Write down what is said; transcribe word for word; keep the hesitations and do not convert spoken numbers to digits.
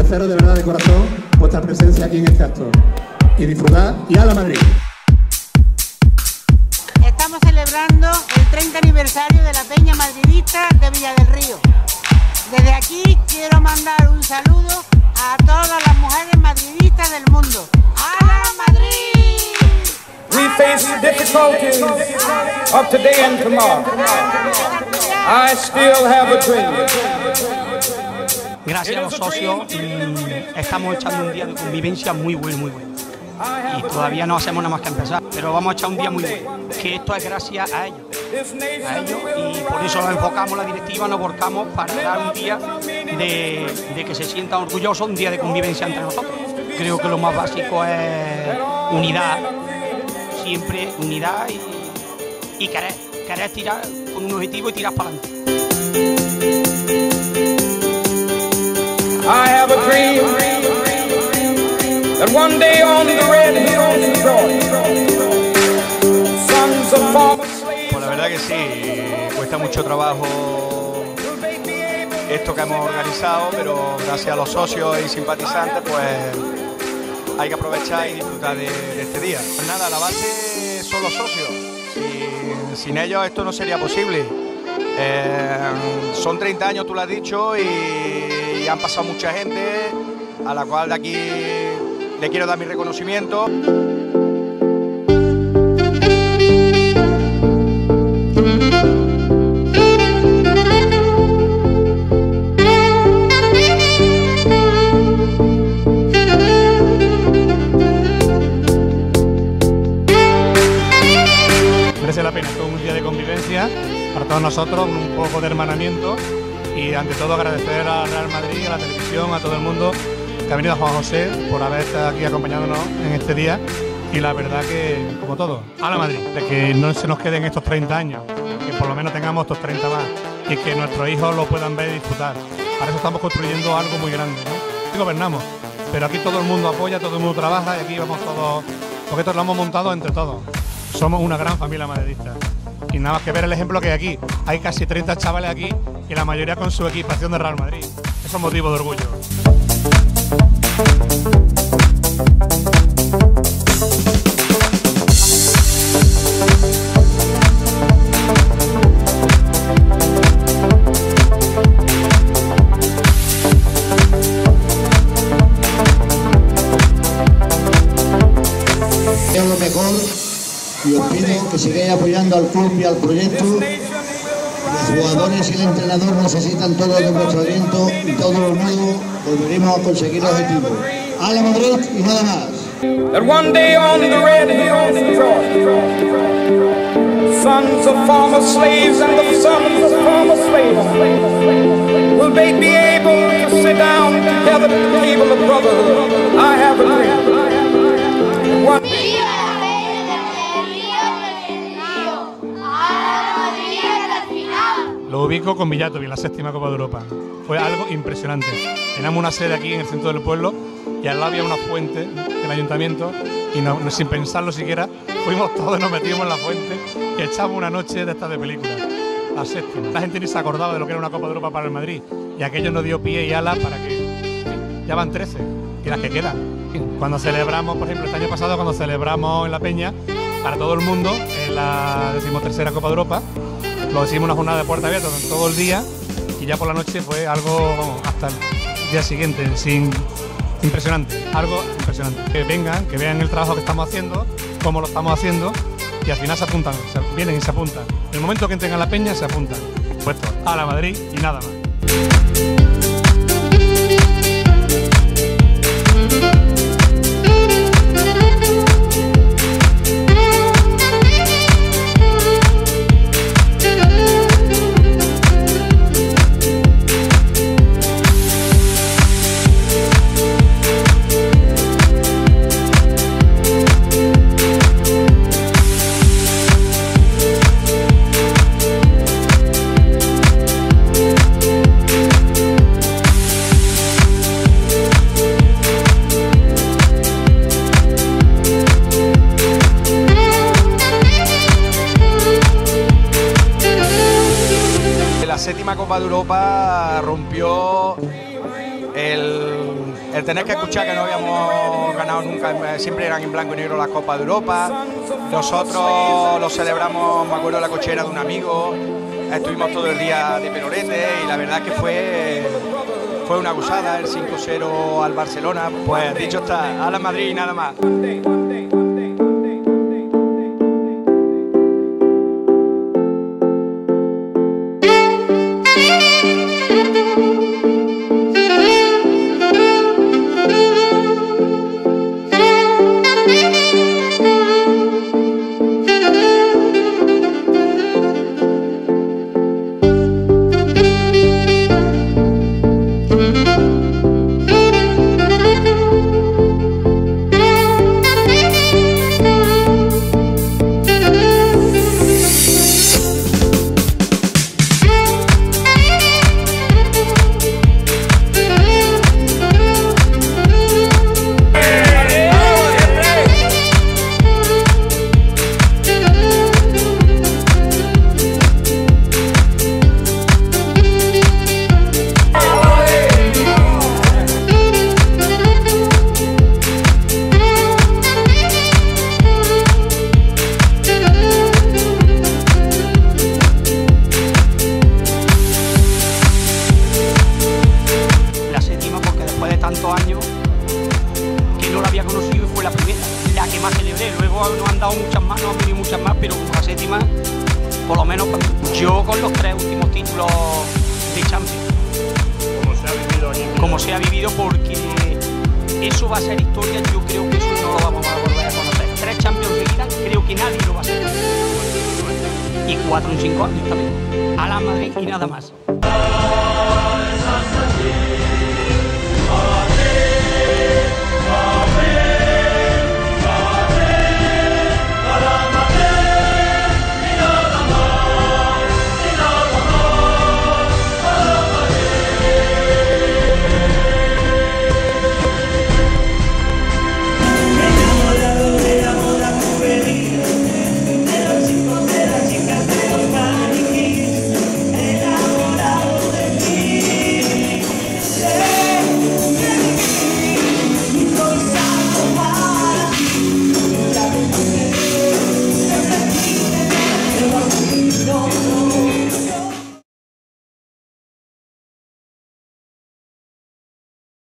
agradeceros de verdad de corazón vuestra presencia aquí en este acto. Y disfrutad y ¡a la Madrid! Estamos celebrando el treinta aniversario de la Peña Madridista de Villa del Río. Desde aquí quiero mandar un saludo a todas las mujeres madridistas del mundo. ¡A la Madrid! We face difficulties of today and tomorrow. I still have a dream. Gracias a los socios estamos echando un día de convivencia muy bueno, muy bueno. Y todavía no hacemos nada más que empezar, pero vamos a echar un día muy bueno. Que esto es gracias a ellos, a ellos, y por eso nos enfocamos, la directiva, nos volcamos para dar un día de, de que se sientan orgullosos, un día de convivencia entre nosotros. Creo que lo más básico es unidad, siempre unidad y, y querer, querer tirar con un objetivo y tirar para adelante. I have a dream that one day on the red hills of Georgia, sons of former slaves. Pues la verdad que sí, cuesta mucho trabajo esto que hemos organizado, pero gracias a los socios y simpatizantes, pues hay que aprovechar y disfrutar de, de este día. Pues nada, la base son los socios. Sin, sin ellos esto no sería posible. Eh, son treinta años, tú lo has dicho, y, y han pasado mucha gente, a la cual de aquí le quiero dar mi reconocimiento. Merece la pena, todo un día de convivencia para todos nosotros, un poco de hermanamiento y ante todo agradecer al Real Madrid, a la televisión, a todo el mundo que ha venido, a Juan José, por haber estado aquí acompañándonos en este día. Y la verdad que, como todo, a la Madrid, de que no se nos queden estos treinta años, que por lo menos tengamos estos treinta más y que nuestros hijos lo puedan ver y disfrutar. Para eso estamos construyendo algo muy grande, ¿no? Y gobernamos, pero aquí todo el mundo apoya, todo el mundo trabaja y aquí vamos todos, porque esto lo hemos montado entre todos. Somos una gran familia madridista. Y nada más que ver el ejemplo que hay aquí. Hay casi treinta chavales aquí y la mayoría con su equipación de Real Madrid. Eso es motivo de orgullo. Es lo mejor y os pido que sigáis apoyando al club y al proyecto. Los jugadores y el entrenador necesitan todo de vuestro aliento y todo lo nuevo volveremos a conseguir el objetivo. ¡A la Madrid y nada más! That one day on the red hills of Georgia, sons of former slaves and the sons of former slaves will they be able to sit down together at the table of brotherhood. I have a dream. One Lo ubico con Villatovi, la séptima Copa de Europa. Fue algo impresionante. Teníamos una sede aquí en el centro del pueblo y al lado había una fuente del ayuntamiento y no, no, sin pensarlo siquiera, fuimos todos, nos metimos en la fuente y echamos una noche de estas de película, la séptima. La gente ni se acordaba de lo que era una Copa de Europa para el Madrid y aquello nos dio pie y ala para que ya van trece y las que quedan. Cuando celebramos, por ejemplo, este año pasado, cuando celebramos en La Peña, para todo el mundo, en la decimotercera Copa de Europa, lo hicimos una jornada de puerta abierta todo el día y ya por la noche fue algo, vamos, hasta el día siguiente, sin, impresionante, algo impresionante. Que vengan, que vean el trabajo que estamos haciendo, cómo lo estamos haciendo y al final se apuntan, se, vienen y se apuntan. En el momento que entren a La Peña se apuntan, puesto a la Madrid y nada más. La séptima Copa de Europa rompió el, el tener que escuchar que no habíamos ganado nunca, siempre eran en blanco y negro las Copas de Europa. Nosotros lo celebramos, me acuerdo, en la cochera de un amigo, estuvimos todo el día de perorete y la verdad que fue, fue una gozada, el cinco cero al Barcelona. Pues dicho está, a la Madrid y nada más. Años que no la había conocido y fue la primera, la que más celebré. Luego nos han dado muchas más, nos han venido muchas más, pero como la séptima, por lo menos yo con los tres últimos títulos de Champions. Como se ha vivido aquí. Como se ha vivido, porque eso va a ser historia. Yo creo que eso no lo vamos a volver a conocer. Tres Champions seguidas, creo que nadie lo va a hacer. Y cuatro en cinco años también. A la Madrid y nada más.